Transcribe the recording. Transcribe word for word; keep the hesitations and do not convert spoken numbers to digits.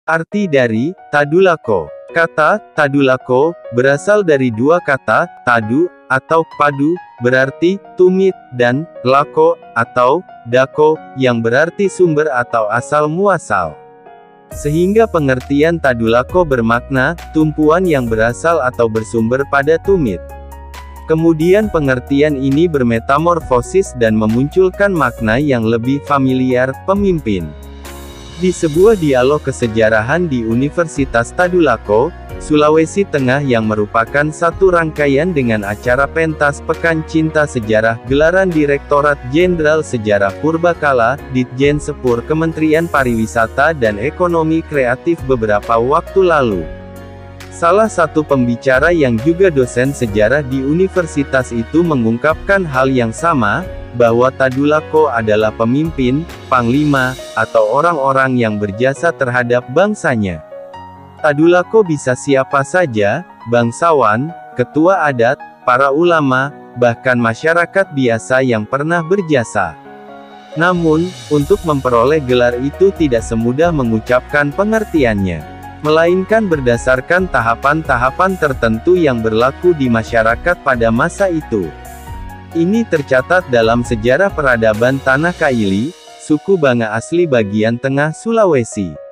Arti dari Tadulako. Kata Tadulako berasal dari dua kata, tadu, atau padu, berarti tumit, dan lako, atau dako, yang berarti sumber atau asal muasal. Sehingga pengertian Tadulako bermakna, tumpuan yang berasal atau bersumber pada tumit. Kemudian pengertian ini bermetamorfosis dan memunculkan makna yang lebih familiar, pemimpin. Di sebuah dialog kesejarahan di Universitas Tadulako, Sulawesi Tengah yang merupakan satu rangkaian dengan acara pentas Pekan Cinta Sejarah gelaran Direktorat Jenderal Sejarah Purbakala, Ditjen Sepur Kementerian Pariwisata dan Ekonomi Kreatif beberapa waktu lalu. Salah satu pembicara yang juga dosen sejarah di universitas itu mengungkapkan hal yang sama, bahwa Tadulako adalah pemimpin, panglima, atau orang-orang yang berjasa terhadap bangsanya. Tadulako bisa siapa saja, bangsawan, ketua adat, para ulama, bahkan masyarakat biasa yang pernah berjasa. Namun, untuk memperoleh gelar itu tidak semudah mengucapkan pengertiannya, melainkan berdasarkan tahapan-tahapan tertentu yang berlaku di masyarakat pada masa itu. Ini tercatat dalam sejarah peradaban Tanah Kaili, suku Banga asli bagian tengah Sulawesi.